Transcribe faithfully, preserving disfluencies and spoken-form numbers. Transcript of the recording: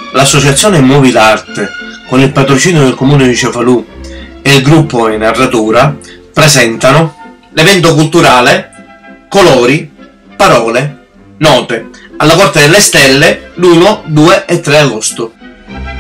l'associazione Muovi l'Arte, con il patrocinio del comune di Cefalù e il gruppo in Narratura, presentano l'evento culturale Colori, Parole, Note alla Corte delle Stelle l'primo, due e tre agosto.